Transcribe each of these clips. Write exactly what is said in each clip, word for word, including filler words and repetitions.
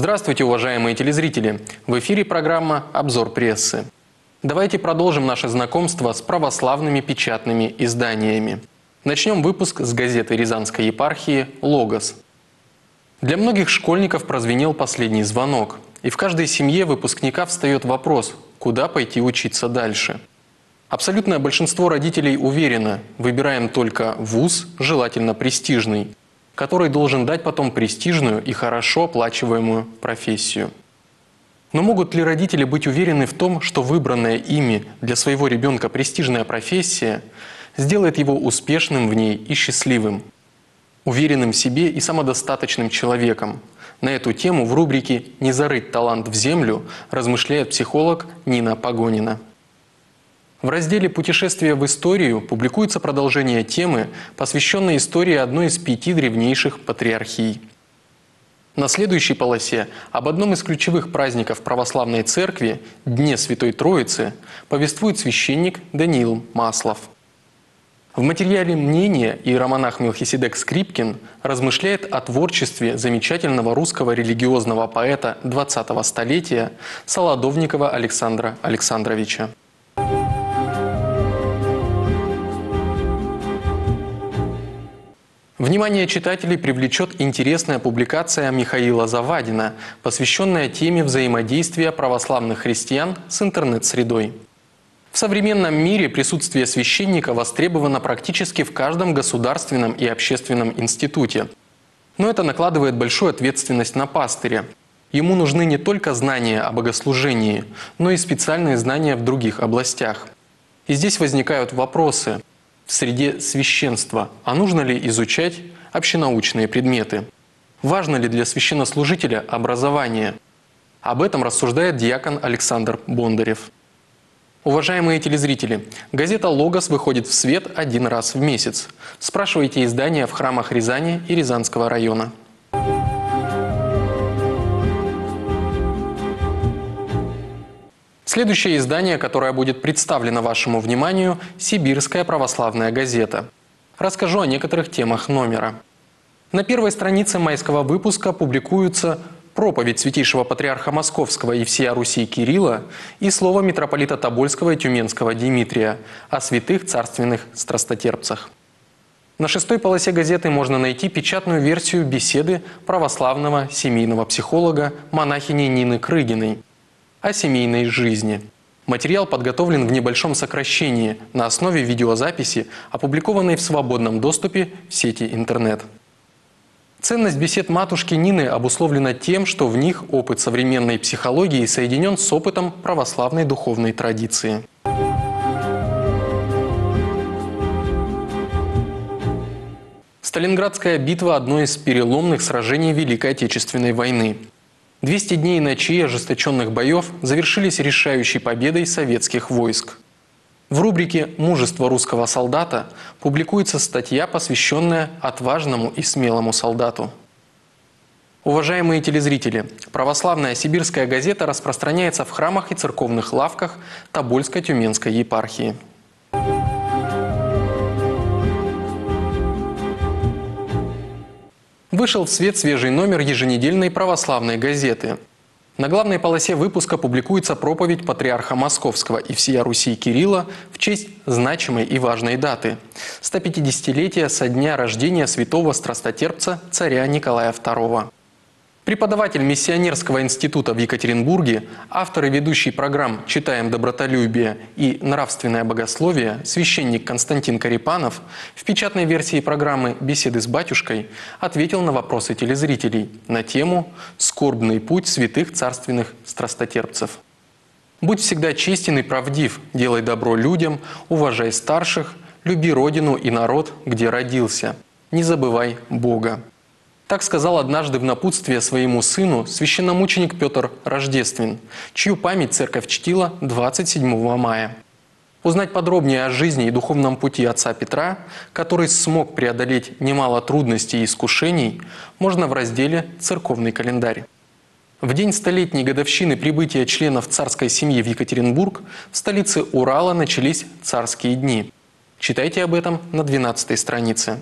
Здравствуйте, уважаемые телезрители! В эфире программа «Обзор прессы». Давайте продолжим наше знакомство с православными печатными изданиями. Начнем выпуск с газеты Рязанской епархии «Логос». Для многих школьников прозвенел последний звонок. И в каждой семье выпускника встает вопрос, куда пойти учиться дальше. Абсолютное большинство родителей уверено, выбираем только вуз, желательно престижный, который должен дать потом престижную и хорошо оплачиваемую профессию. Но могут ли родители быть уверены в том, что выбранная ими для своего ребенка престижная профессия сделает его успешным в ней и счастливым, уверенным в себе и самодостаточным человеком? На эту тему в рубрике «Не зарыть талант в землю» размышляет психолог Нина Погонина. В разделе «Путешествие в историю» публикуется продолжение темы, посвященной истории одной из пяти древнейших патриархий. На следующей полосе об одном из ключевых праздников православной церкви – Дне Святой Троицы – повествует священник Даниил Маслов. В материале «Мнение» иеромонах Мелхиседек Скрипкин размышляет о творчестве замечательного русского религиозного поэта двадцатого столетия Солодовникова Александра Александровича. Внимание читателей привлечет интересная публикация Михаила Завадина, посвященная теме взаимодействия православных христиан с интернет-средой. В современном мире присутствие священника востребовано практически в каждом государственном и общественном институте. Но это накладывает большую ответственность на пастыря. Ему нужны не только знания о богослужении, но и специальные знания в других областях. И здесь возникают вопросы. В среде священства, а нужно ли изучать общенаучные предметы? Важно ли для священнослужителя образование? Об этом рассуждает диакон Александр Бондарев. Уважаемые телезрители, газета «Логос» выходит в свет один раз в месяц. Спрашивайте издания в храмах Рязани и Рязанского района. Следующее издание, которое будет представлено вашему вниманию – «Сибирская православная газета». Расскажу о некоторых темах номера. На первой странице майского выпуска публикуются проповедь святейшего патриарха Московского и всея Руси Кирилла и слово митрополита Тобольского и Тюменского Димитрия о святых царственных страстотерпцах. На шестой полосе газеты можно найти печатную версию беседы православного семейного психолога монахини Нины Крыгиной о семейной жизни. Материал подготовлен в небольшом сокращении на основе видеозаписи, опубликованной в свободном доступе в сети интернет. Ценность бесед матушки Нины обусловлена тем, что в них опыт современной психологии соединен с опытом православной духовной традиции. Сталинградская битва – одно из переломных сражений Великой Отечественной войны. двести дней и ночей ожесточенных боев завершились решающей победой советских войск. В рубрике «Мужество русского солдата» публикуется статья, посвященная отважному и смелому солдату. Уважаемые телезрители, православная сибирская газета распространяется в храмах и церковных лавках Тобольско-Тюменской епархии. Вышел в свет свежий номер еженедельной православной газеты. На главной полосе выпуска публикуется проповедь патриарха Московского и всея Руси Кирилла в честь значимой и важной даты – сто пятидесятилетия со дня рождения святого страстотерпца царя Николая второго. Преподаватель миссионерского института в Екатеринбурге, автор и ведущий программ «Читаем добротолюбие» и «Нравственное богословие» священник Константин Карипанов в печатной версии программы «Беседы с батюшкой» ответил на вопросы телезрителей на тему «Скорбный путь святых царственных страстотерпцев». «Будь всегда честен и правдив, делай добро людям, уважай старших, люби родину и народ, где родился, не забывай Бога». Так сказал однажды в напутствие своему сыну священномученик Петр Рождествин, чью память церковь чтила двадцать седьмого мая. Узнать подробнее о жизни и духовном пути отца Петра, который смог преодолеть немало трудностей и искушений, можно в разделе «Церковный календарь». В день столетней годовщины прибытия членов царской семьи в Екатеринбург в столице Урала начались царские дни. Читайте об этом на двенадцатой странице.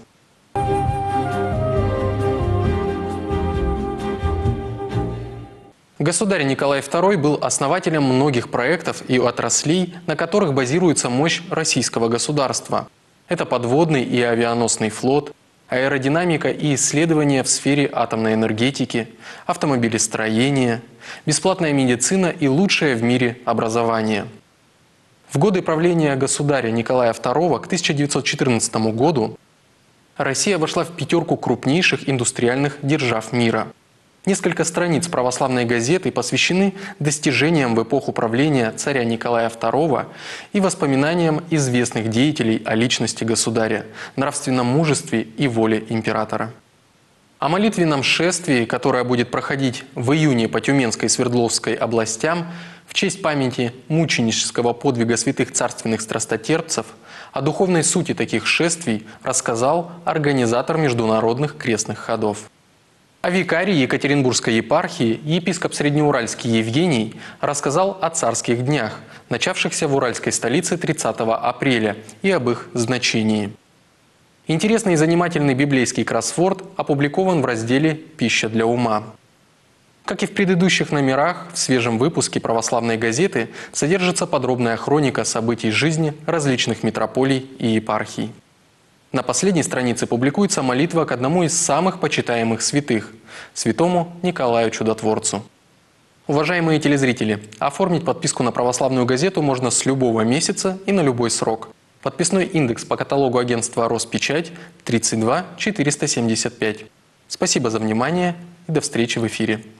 Государь Николай второй был основателем многих проектов и отраслей, на которых базируется мощь российского государства. Это подводный и авианосный флот, аэродинамика и исследования в сфере атомной энергетики, автомобилестроения, бесплатная медицина и лучшее в мире образование. В годы правления государя Николая второго к тысяча девятьсот четырнадцатому году Россия вошла в пятерку крупнейших индустриальных держав мира. Несколько страниц православной газеты посвящены достижениям в эпоху правления царя Николая второго и воспоминаниям известных деятелей о личности государя, нравственном мужестве и воле императора. О молитвенном шествии, которое будет проходить в июне по Тюменской и Свердловской областям в честь памяти мученического подвига святых царственных страстотерпцев, о духовной сути таких шествий рассказал организатор международных крестных ходов. А викарий Екатеринбургской епархии, епископ Среднеуральский Евгений, рассказал о царских днях, начавшихся в уральской столице тридцатого апреля, и об их значении. Интересный и занимательный библейский кроссворд опубликован в разделе «Пища для ума». Как и в предыдущих номерах, в свежем выпуске православной газеты содержится подробная хроника событий жизни различных митрополий и епархий. На последней странице публикуется молитва к одному из самых почитаемых святых – святому Николаю Чудотворцу. Уважаемые телезрители, оформить подписку на православную газету можно с любого месяца и на любой срок. Подписной индекс по каталогу агентства «Роспечать» тридцать два четыреста семьдесят пять. Спасибо за внимание и до встречи в эфире.